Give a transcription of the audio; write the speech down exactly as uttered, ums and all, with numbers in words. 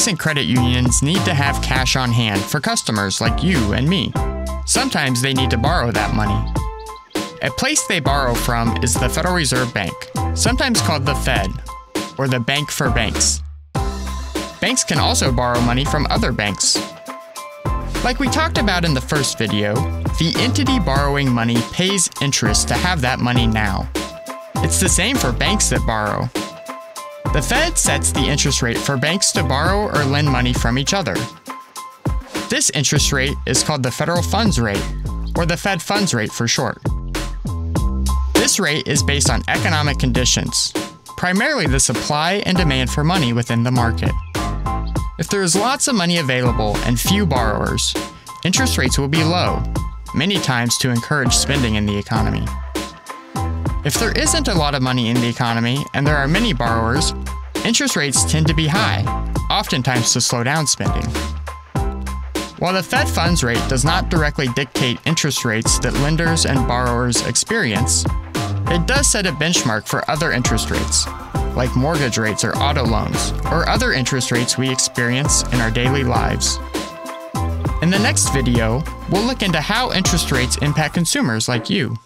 banks and credit unions need to have cash on hand for customers like you and me. Sometimes they need to borrow that money. A place they borrow from is the Federal Reserve Bank, sometimes called the Fed, or the Bank for Banks. Banks can also borrow money from other banks. Like we talked about in the first video, the entity borrowing money pays interest to have that money now. It's the same for banks that borrow. The Fed sets the interest rate for banks to borrow or lend money from each other. This interest rate is called the federal funds rate, or the Fed funds rate for short. This rate is based on economic conditions, primarily the supply and demand for money within the market. If there is lots of money available and few borrowers, interest rates will be low, many times to encourage spending in the economy. If there isn't a lot of money in the economy and there are many borrowers, interest rates tend to be high, oftentimes to slow down spending. While the Fed funds rate does not directly dictate interest rates that lenders and borrowers experience, it does set a benchmark for other interest rates, like mortgage rates or auto loans, or other interest rates we experience in our daily lives. In the next video, we'll look into how interest rates impact consumers like you.